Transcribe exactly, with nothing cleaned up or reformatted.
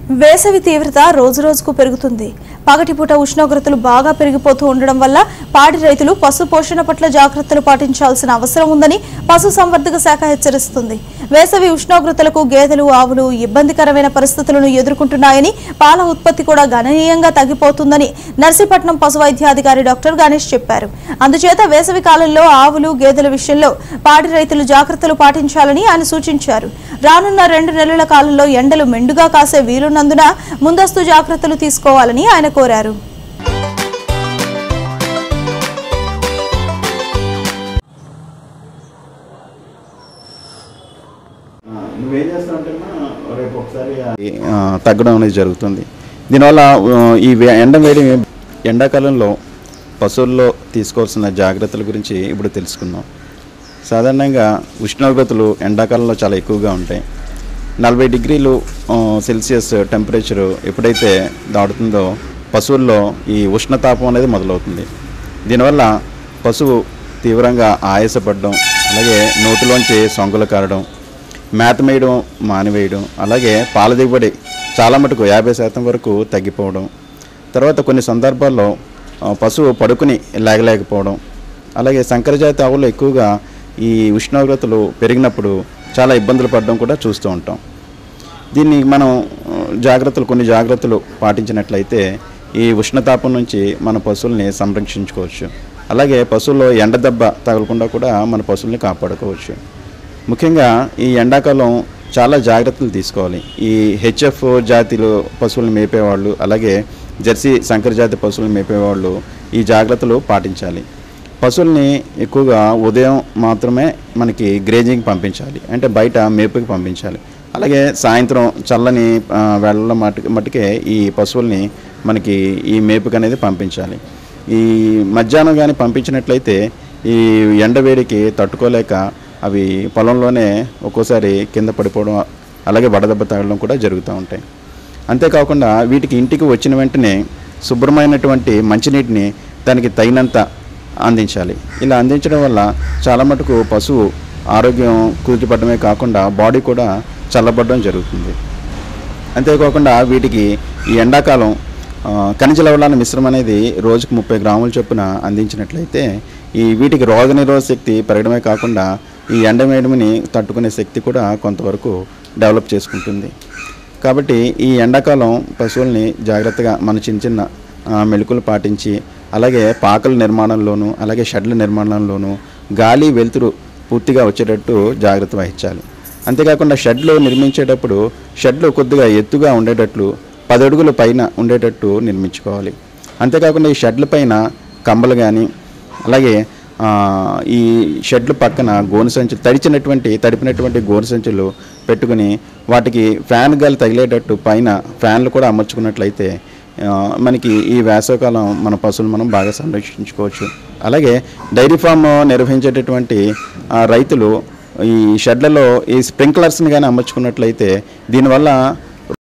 వేసవి తీవ్రత రోజురోజుకు పెరుగుతుంది. పగటిపూట ఉష్ణోగ్రతలు బాగా పెరిగిపోతూ ఉండడం వల్ల పాడి రైతులు పశు పోషణ పట్ల జాగ్రత్తలు పాటించాల్సిన అవసరం ఉందని పశు సంవర్ధక శాఖ హెచ్చరిస్తుంది. వేసవి ఉష్ణోగ్రతలకు గేదెలు, ఆవులు ఇబ్బందికరమైన పరిస్థితులను ఎదుర్కొంటున్నాయని, పాల ఉత్పత్తి కూడా గణనీయంగా తగ్గిపోతుందని నర్సీపట్నం పశు వైద్యాధికారి డాక్టర్ గణేష్ చెప్పారు. అందుచేత వేసవి కాలంలో ఆవులు, గేదెల విషయంలో పాడి రైతులు జాగ్రత్తలు పాటించాలని ఆయన సూచించారు. రానున్న రెండు నెలల కాలంలో ఎండలు మెండుగా కాసే వీలున్నందున ముందస్తు జాగ్రత్తలు తీసుకోవాలని ఆయన కోరారు. తగ్గడం అనేది జరుగుతుంది. దీనివల్ల ఈ ఎండ వేడి ఎండాకాలంలో పశువుల్లో తీసుకోవాల్సిన జాగ్రత్తల గురించి ఇప్పుడు తెలుసుకుందాం. సాధారణంగా ఉష్ణోగ్రతలు ఎండాకాలంలో చాలా ఎక్కువగా ఉంటాయి. నలభై డిగ్రీలు సెల్సియస్ టెంపరేచరు ఎప్పుడైతే దాటుతుందో పశువుల్లో ఈ ఉష్ణతాపం అనేది మొదలవుతుంది. దీనివల్ల పశువు తీవ్రంగా ఆయాసపడడం, అలాగే నోటిలోంచి సొంగలు కారడం, మేత మేయడం మానివేయడం, అలాగే పాల దిగుబడి చాలా మటుకు యాభై శాతం వరకు తగ్గిపోవడం, తర్వాత కొన్ని సందర్భాల్లో పశువు పడుకుని లేగలేకపోవడం, అలాగే సంకరజాతి ఆవులు ఎక్కువగా ఈ ఉష్ణోగ్రతలు పెరిగినప్పుడు చాలా ఇబ్బందులు పడడం కూడా చూస్తూ ఉంటాం. దీన్ని మనం జాగ్రత్తలు కొన్ని జాగ్రత్తలు పాటించినట్లయితే ఈ ఉష్ణతాపం నుంచి మన పశువుల్ని సంరక్షించుకోవచ్చు. అలాగే పశువుల్లో ఎండ దెబ్బ తగలకుండా కూడా మన పశువుల్ని కాపాడుకోవచ్చు. ముఖ్యంగా ఈ ఎండాకాలం చాలా జాగ్రత్తలు తీసుకోవాలి. ఈ హెచ్ఎఫ్ జాతిలో పశువులను మేపేవాళ్ళు, అలాగే జెర్సీ సంకర జాతి పశువులను మేపేవాళ్ళు ఈ జాగ్రత్తలు పాటించాలి. పశువుల్ని ఎక్కువగా ఉదయం మాత్రమే మనకి గ్రేజింగ్ పంపించాలి, అంటే బయట మేపుకి పంపించాలి. అలాగే సాయంత్రం చల్లని వేళల్లో మటు మటుకే ఈ పశువుల్ని మనకి ఈ మేపుకి అనేది పంపించాలి. ఈ మధ్యాహ్నం కానీ పంపించినట్లయితే ఈ ఎండవేడికి తట్టుకోలేక అవి పొలంలోనే ఒక్కోసారి కింద పడిపోవడం, అలాగే వడదెబ్బ తగలడం కూడా జరుగుతూ ఉంటాయి. అంతేకాకుండా వీటికి ఇంటికి వచ్చిన వెంటనే శుభ్రమైనటువంటి మంచినీటిని దానికి తగినంత అందించాలి. ఇలా అందించడం వల్ల చాలా మటుకు పశువు ఆరోగ్యం కూర్చిపడమే కాకుండా బాడీ కూడా చల్లబడడం జరుగుతుంది. అంతేకాకుండా వీటికి ఈ ఎండాకాలం ఖనిజ లవణాల మిశ్రమం అనేది రోజుకు ముప్పై గ్రాముల చొప్పున అందించినట్లయితే ఈ వీటికి రోగనిరోధక శక్తి పెరగడమే కాకుండా ఈ ఎండవేడిని తట్టుకునే శక్తి కూడా కొంతవరకు డెవలప్ చేసుకుంటుంది. కాబట్టి ఈ ఎండాకాలం పశువుల్ని జాగ్రత్తగా మన చిన్న చిన్న మెళుకులు పాటించి, అలాగే పాకల నిర్మాణంలోనూ అలాగే షెడ్ల నిర్మాణంలోనూ గాలి వెలుతురు పూర్తిగా వచ్చేటట్టు జాగ్రత్త వహించాలి. అంతేకాకుండా షెడ్లు నిర్మించేటప్పుడు షెడ్లు కొద్దిగా ఎత్తుగా ఉండేటట్లు పది అడుగుల పైన ఉండేటట్టు నిర్మించుకోవాలి. అంతేకాకుండా ఈ షెడ్ల పైన కంబలు కానీ, అలాగే ఈ షెడ్ల పక్కన గోను సంచులు తడిచినటువంటి తడిపినటువంటి గోను సంచులు పెట్టుకుని వాటికి ఫ్యాన్ గాలి తగిలేటట్టు పైన ఫ్యాన్లు కూడా అమర్చుకున్నట్లయితే మనకి ఈ వేసవికాలం మన పశువులు మనం బాగా సంరక్షించుకోవచ్చు. అలాగే డైరీ ఫామ్ నిర్వహించేటటువంటి రైతులు ఈ షెడ్లలో ఈ స్ప్రింక్లర్స్ని కానీ అమర్చుకున్నట్లయితే దీనివల్ల